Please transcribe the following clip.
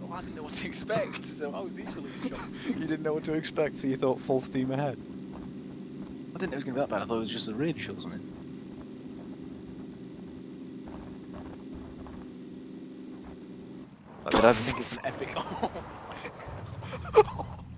I didn't know what to expect, so I was equally shocked. You didn't know what to expect, so you thought full steam ahead. I didn't know it was going to be that bad. I thought it was just a radio or something. Like, did I ever think it's an epic? Oh my god.